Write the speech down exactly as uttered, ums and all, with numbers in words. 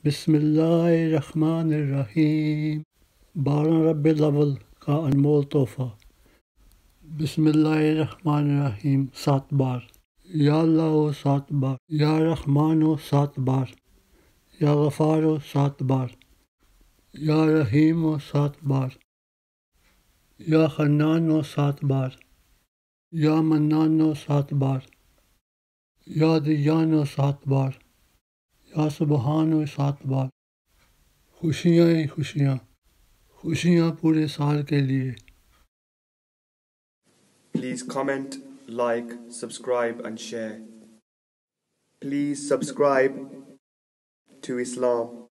बिस्मिल्लाहिर्रहमानिर्रहीम। बारह रब्बी अव्वल का अनमोल तोहफा। बिस्मिल्लाहिर्रहमानिर्रहीम सात बार, या अल्लाह सात बार, या रहमानो सात बार, या गफ़ारो सात बार, या रहीमो सात बार, या खन्नानो सात बार, या मन्नानो सात बार, या दियानो सात बार, या सुबहानो सात बार। खुशियाँ ही खुशियाँ, खुशियाँ पूरे साल के लिए। Please comment, like, subscribe and share. Please subscribe to Islam.